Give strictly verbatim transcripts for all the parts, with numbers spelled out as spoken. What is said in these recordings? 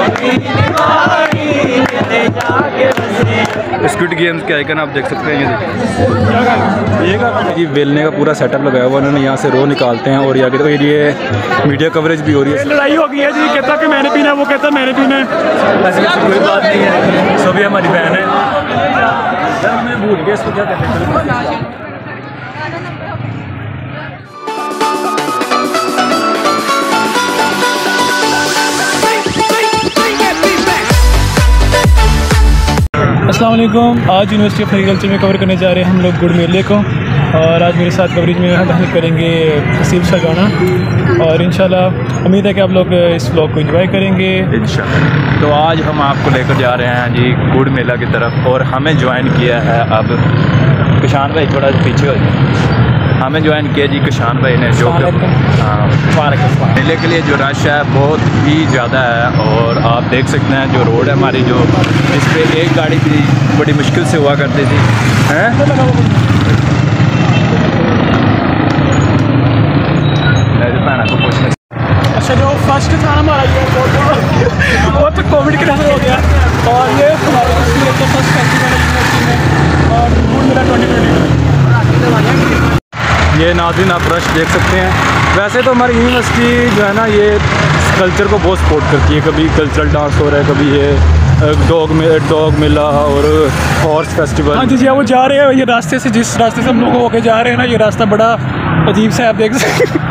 Squid games के icon आप देख सकते हैं, ये देखिए ये बेलने का पूरा सेटअप लगाया हुआ उन्होंने, यहाँ से रो निकालते हैं और आगे तो ये मीडिया कवरेज भी हो रही है। लड़ाई हो गई है जी, कहता कि मैंने पीना है, वो कहता मैंने पीना है। ऐसी कोई बात नहीं है, सभी हमारी बहन है। मैं भूल गया इसको क्या कहते हैं। अस्सलाम वालेकुम। आज यूनिवर्सिटी ऑफ एग्रीकल्चर में कवर करने जा रहे हैं हम लोग गुड़ मेले को, और आज मेरे साथ कवरेज में हम करेंगे तहसील शाहजहां, और इंशाल्लाह उम्मीद है कि आप लोग इस व्लॉग को एंजॉय करेंगे इंशाल्लाह। तो आज हम आपको लेकर जा रहे हैं जी गुड़ मेला की तरफ, और हमें ज्वाइन किया है अब किशान भाई, थोड़ा पीछे हो जाए, हमें ज्वाइन किया जी किशान भाई ने, जो हाँ मेले के लिए जो रश है बहुत ही ज़्यादा है। और आप देख सकते हैं जो रोड है हमारी, जो इस पर एक गाड़ी थी बड़ी मुश्किल से हुआ करती थी हैं। अच्छा, जो फर्स्ट था हमारा ये वो तो कोविड के नजर हो गया, और ये हमारे फर्स्ट फेस्टिवल है यूनिवर्सिटी में, और गुड़ मेला ट्वेंटी ट्वेंटी। ये नाज़रीन आप रश देख सकते हैं। वैसे तो हमारी यूनिवर्सिटी जो है ना ये कल्चर को बहुत सपोर्ट करती है, कभी कल्चरल डांस हो रहा है, कभी ये डॉग में डॉग मेला और हॉर्स फेस्टिवल। हाँ जी जी, वो जा रहे हैं ये रास्ते से, जिस रास्ते से हम लोग होके जा रहे हैं ना, ये रास्ता बड़ा अजीब सा है, आप देख सकते हैं।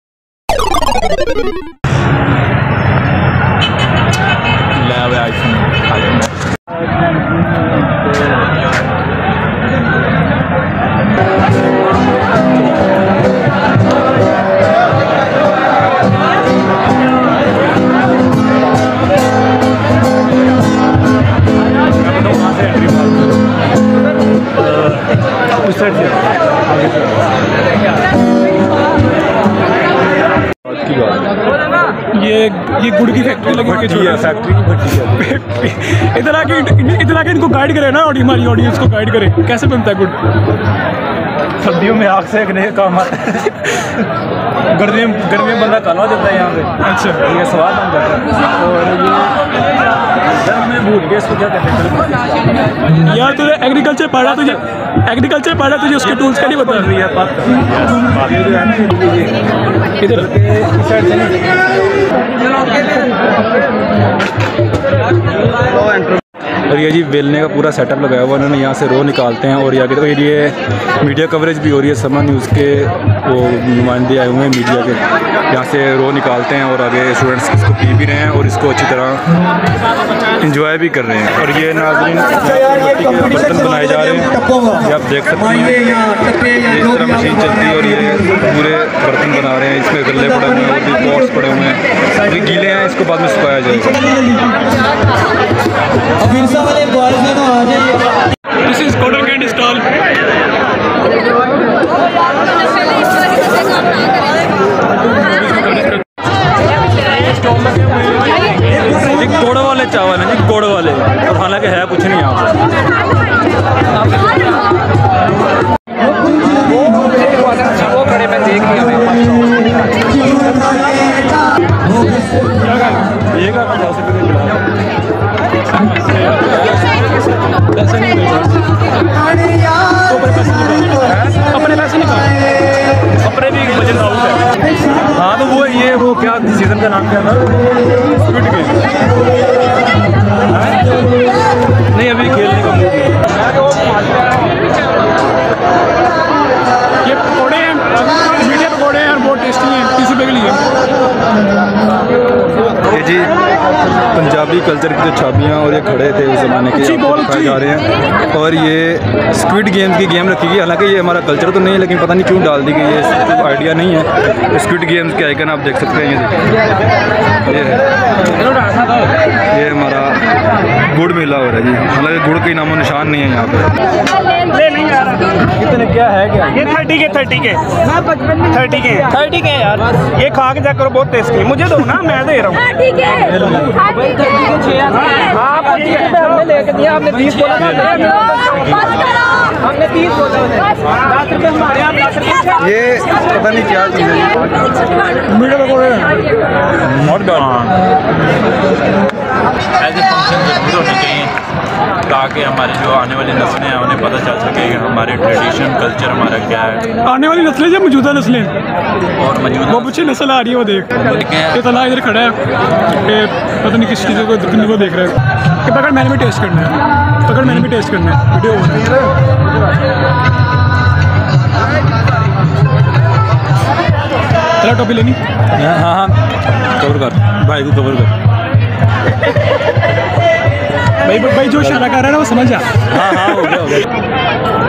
ये ये गुड़ की फैक्ट्री लगी हुई है, फैक्ट्री की फैक्ट्री। इधर आके इधर आके इनको गाइड करे ना, और हमारी ऑडियंस को गाइड करे कैसे बनता है गुड़। सर्दियों में आग सेकने का काम आता है, गर्मी गर्मी में बंदा काला हो जाता है यहाँ पे। अच्छा, ये स्वाद बन जाता है। और मैं भूल गया इसको क्या कहते हैं यार, तुझे एग्रीकल्चर पढ़ा, तुझे एग्रीकल्चर पढ़ा, तुझे उसके टूल्स का नहीं पता। इधर और ये जी बेलने का पूरा सेटअप लगाया हुआ उन्होंने, यहाँ से रो निकालते हैं और आगे तो ये मीडिया कवरेज भी हो रही है। समा न्यूज़ के वो नुमाइंदे आए हुए हैं मीडिया के, यहाँ से रो निकालते हैं और आगे स्टूडेंट्स इसको पी भी रहे हैं और इसको अच्छी तरह इंजॉय भी कर रहे हैं। और ये नाज़रीन बर्तन बनाए जा रहे हैं, ये आप देख सकते हैं, इस तरह मशीन चलती है और ये पूरे बर्तन बना रहे हैं। इसमें गल्ले पड़े हुए हैं और भी पॉट्स पड़े हुए हैं, ये गीले हैं, इसको बाद में सुखाया जाएगा। This is cotton candy stall. गुड़ वाले चावल हैं जी, गुड़ वाले, और हालांकि है कुछ नहीं यहाँ पर। वो खड़े मैं देख लिया पैसे नहीं अपने पैसे निकाल, अपने भी बजट आउट है। हाँ तो वो ये वो क्या सीजन का नाम क्या था? Squid game. नहीं अभी खेलने का मूड नहीं। ये पकौड़े हैं, मीठे पकौड़े हैं और बहुत टेस्टी हैं, तीस रुपये के लिए। ये जी पंजाबी कल्चर की जो छाबियाँ और ये खड़े थे उस ज़माने के, दिखाए जा रहे हैं। और ये स्क्विड गेम्स की गेम रखी गई, हालांकि ये हमारा कल्चर तो नहीं है, लेकिन पता नहीं क्यों डाल दी गई है, इसको आइडिया नहीं है। स्क्विड गेम्स के आइकन आप देख सकते हैं, ये ये है, ये हमारा गुड़ मेला हो रहा है जी। हालांकि गुड़ का नामो निशान नहीं है यहाँ पे। ले नहीं आ रहा, कितने क्या है क्या? ये थर्टी के थर्टी के थर्टी के थर्टी के यार, ये खा के चेक करो, बहुत टेस्टी है। मुझे दो ना, मैं दे रहा हूँ। लेके दिया आपने, तीस बोला हमने, तीस बोला दस रुपये हमारे यहाँ, दस रुपये। ये पता नहीं क्या चीज़ है, मीठे पकौड़े नॉट बैड। ताकि हमारी जो आने वाली नस्लें हैं उन्हें पता चल सके कि हमारे ट्रेडिशन कल्चर हमारा क्या है। आने वाली नस्लें या मौजूदा नस्लें और मौजूदा वो पीछे नस्ल आ रही है, वो देख ये तला इधर खड़ा है कि पता नहीं किस चीज़ों को किन्हीं को देख रहा है कि पकड़ मैंने भी टेस्ट करना है, पकड़ मैंने भी टेस्ट करना है। वीडियो हो रही है, चलो टोपी लेनी। हाँ हाँ कवर कर भाई को, कवर कर भाई भाई जो इशारा कर रहा है ना वो समझ जा। हाँ हाँ हो गया हो गया।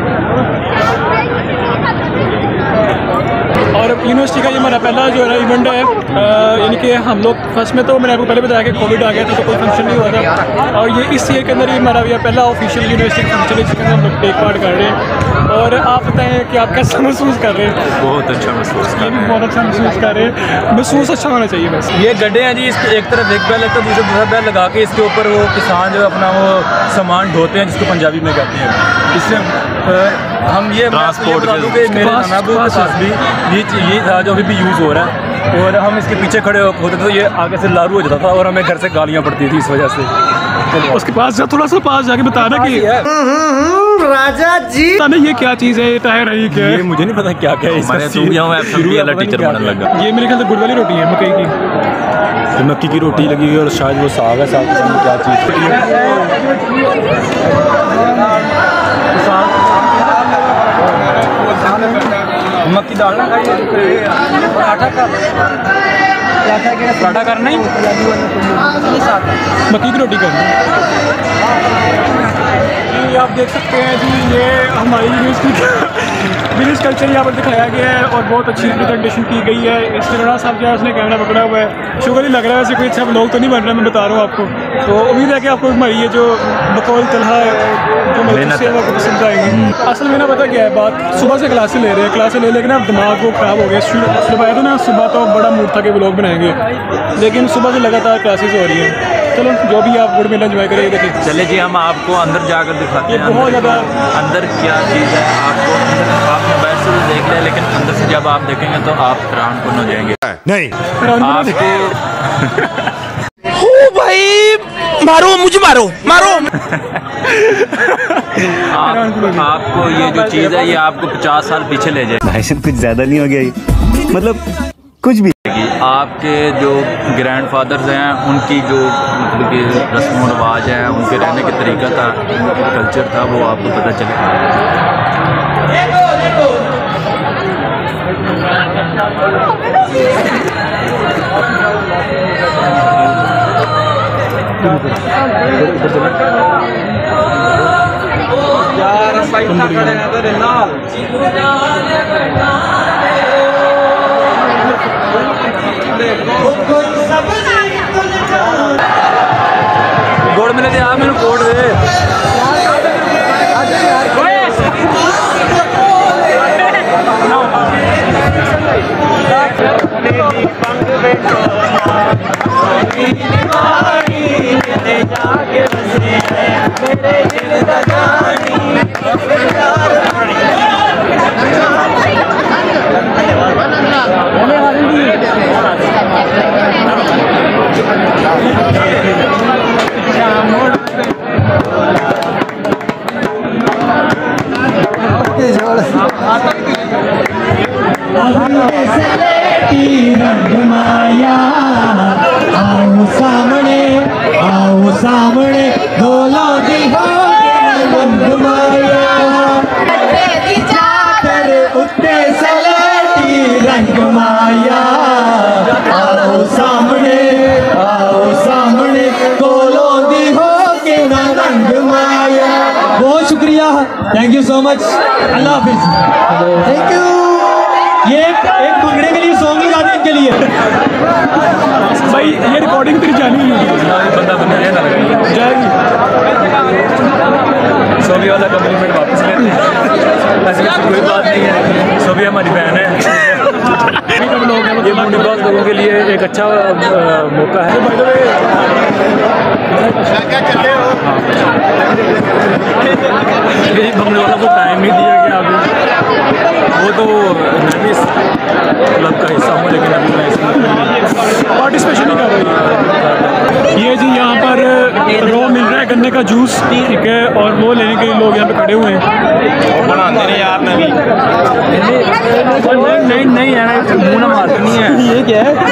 और यूनिवर्सिटी का ये हमारा पहला जो है ना इवेंट है, यानी कि हम लोग फर्स्ट में तो मैंने आपको पहले बताया कि कोविड आ गया था तो कोई फंक्शन नहीं हुआ था, और ये इस ईयर के अंदर ही हमारा ये पहला ऑफिशियल यूनिवर्सिटी का फंक्शन है जिसके अंदर हम लोग टेक पार्ट कर रहे हैं। और आप बताएं कि आप कैसा महसूस कर रहे हैं? बहुत अच्छा महसूस ये भी बहुत अच्छा महसूस कर रहे हैं, महसूस अच्छा होना चाहिए बस। ये गड्ढे हैं जी, इसके एक तरफ एक बैल, एक तरफ दूसरे दूसरा बैल लगा के इसके ऊपर वो किसान जो अपना वो सामान ढोते हैं जिसको पंजाबी में कहते हैं। इससे हम ये ट्रांसपोर्ट बता दूँ कि मेरे नाना अबू के पास भी ये ये था जो अभी भी यूज़ हो रहा है, और हम इसके पीछे खड़े होते तो ये आगे से लारू हो जाता था और हमें घर से गालियाँ पड़ती थी इस वजह से। उसके पास जा, थोड़ा सा पास जाके बताना कि राजा जी बताना ये क्या चीज़ है, ये टायर है, ये क्या है? ये मुझे नहीं पता क्या क्या है इसका। टीचर बनने लगा। ये मेरे ख्याल से गुड़ वाली रोटी है, मकई की। तो मक्की की रोटी लगी हुई है और शायद वो साग है, साग पता नहीं क्या चीज़। मक्की दाल ना खाइए, पराठा का पराठा करना ही मक्की की रोटी करनी। ये आप देख सकते हैं जी, ये हमारी यूनिवर्सिटी का विलेज कल्चर यहाँ पर दिखाया गया है और बहुत अच्छी प्रेजेंटेशन की गई है। इसके साहब जो है उसने कैमरा पकड़ा हुआ है, शुगर ही लग रहा है, वैसे कोई अच्छा लोग तो नहीं बन रहा, मैं बता रहा हूँ आपको। तो उम्मीद है कि आपको हमारी ये जो बकौल तलहा जो मेहनत है आपको पसंद आएगी। असल में ना पता क्या है बात, सुबह से क्लासें ले रहे हैं, क्लासें ले लेकर ना दिमाग वो ख़राब हो गया। सुबह आया था ना, सुबह तो बड़ा मूड था कि ब्लॉग बनाएंगे, लेकिन सुबह से लगातार क्लासेस हो रही हैं। चलो जो भी आप गुड मेला एंजॉय करें। देखिए चले जी, हम आपको अंदर जाकर दिखाते हैं बहुत ज़्यादा अंदर क्या चीज़ है। आपको अंदर आप मोबाइल से तो देख लें, लेकिन अंदर से जब आप देखेंगे तो आप हैरान कन हो जाएंगे। नहीं आपको ओ भाई मारो, मुझे मारो मारो। आप, आपको ये जो चीज़ है ये आपको पचास साल पीछे ले जाएगी। भाई साहब कुछ ज़्यादा नहीं हो गया ये, मतलब कुछ भी। आपके जो ग्रैंड फादर्स हैं उनकी जो मतलब कि रस्म रवाज हैं, उनके रहने का तरीका था, कल्चर था, वो आपको पता चलेगा। यार हम भाई इतना खड़े हैं तो ना गोड़ मिले थे आप मैंने कोट दे माया आओ सामने, आओ सामने बोलो दी हो रंग माया उत्ते सलेटी रंग माया आओ सामने, आओ सामने बोलो दी हो के रंग माया। बहुत शुक्रिया, थैंक यू सो मच, अल्लाह हाफिज, थैंक यू। ये एक भंगड़े के लिए सॉन्ग लगा दें इनके लिए। भाई ये रिकॉर्डिंग तेरी जानी है, बंदा बंदा है ना जाएगी। सोभी वाला कम्प्लीमेंट वापस ले, ऐसी कोई बात नहीं है, सोभी हमारी बहन है। ये मुंडीबाज लोगों के लिए एक अच्छा मौका है। भाई यही भंगड़े वाला को टाइम नहीं दिया गया अभी, वो तो मैं भी इस क्लब का हिस्सा हूँ, लेकिन अभी मैं इसमें पार्टिसिपेशन नहीं कर रही। ये जी यहाँ पर रो मिल रहा है गन्ने का जूस, ठीक है, और वो लेने के लिए लोग यहाँ पे खड़े हुए हैं। बनाते हैं यार नवी नहीं नहीं है, मुँह ना मार नहीं है। ये क्या है?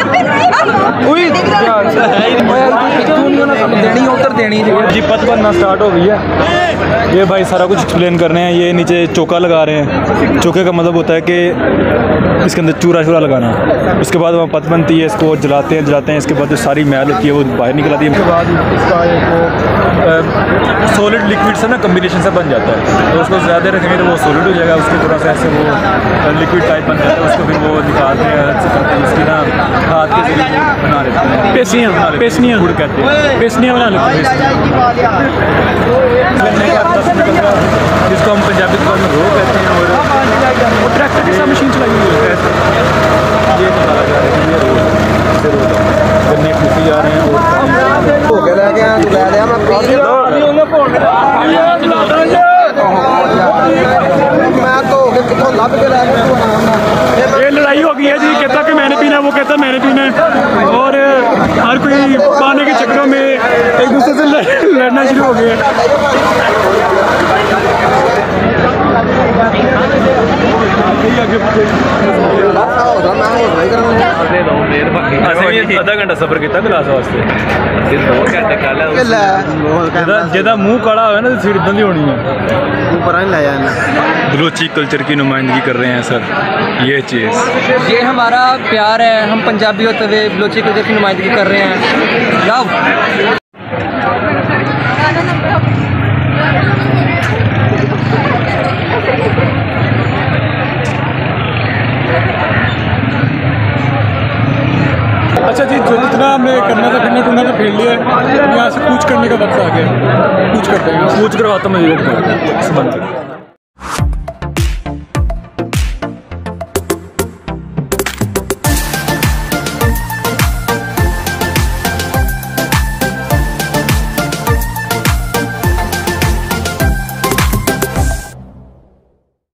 देनी उतर देनी जी पत बनना स्टार्ट हो गई है। ये भाई सारा कुछ एक्सप्लेन कर रहे हैं। ये नीचे चौका लगा रहे हैं। चौके का मतलब होता है कि इसके अंदर चूरा चूरा लगाना। उसके बाद वहाँ पत बनती है, इसको जलाते हैं जलाते हैं इसके बाद जो सारी मैल होती है वो बाहर निकल आती है। उसके बाद इसका एक सॉलिड लिक्विड से ना कम्बिनेशन से बन जाता है, तो उसको ज़्यादा रखेंगे तो वो सॉलिड हो जाएगा। उसके थोड़ा सा ऐसे वो लिक्विड टाइप बन जाता है। उसको फिर वो निकालते हैं उसकी ना हाथ के जरिए बना लेते हैं। पेस्नियाँ पेस्नियाँ गुड़ कहते हैं, पेस्नियाँ बना लेते हैं। जिसको हम पंजाबी में रो कहते हैं। और ट्रैक्टर के साथ मशीन चलाई हुई है। ये निकाला जा रहा है कि ये रो से रो गन्ने फूसी जा रहे हैं। और ये लड़ाई हो गई है जी, कहता कि मैंने पीना है, वो कहता मैंने पीना है, और हर कोई पाने के चक्करों में एक दूसरे से लड़ना शुरू हो गया। आधा घंटा सफर किया गिलास वास्ते। जिदा मुँह काला हो ना तो सीट बंदी होनी है। बलोची कल्चर की नुमाइंदगी कर रहे हैं सर, ये चीज़ ये हमारा प्यार है। हम पंजाबी होते हुए बलोची कल्चर की नुमाइंदगी कर रहे हैं। लव अच्छा जी, जो जितना हमने करना था करना टूना था फेल लिया है। यहाँ से पूछ करने का वक्त आ गया। पूछ करते हैं, पूछ करवाता मैं